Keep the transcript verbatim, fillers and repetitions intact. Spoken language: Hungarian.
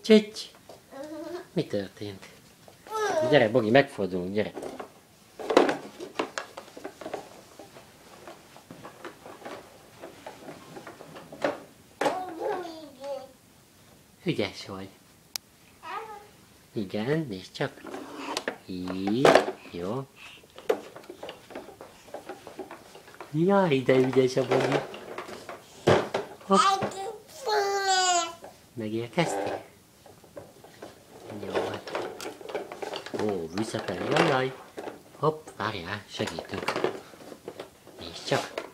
Csücs! Mi történt? Gyere, Bogi, megfordulunk, gyere! Ügyes vagy. Igen, nézd csak. Így, jó. Jaj, de ügyes a Bogi. Hopp. Megérkeztél? Jó. Ó, visszafelé, jajjaj. Hopp, várjál, segítünk. Nézd csak.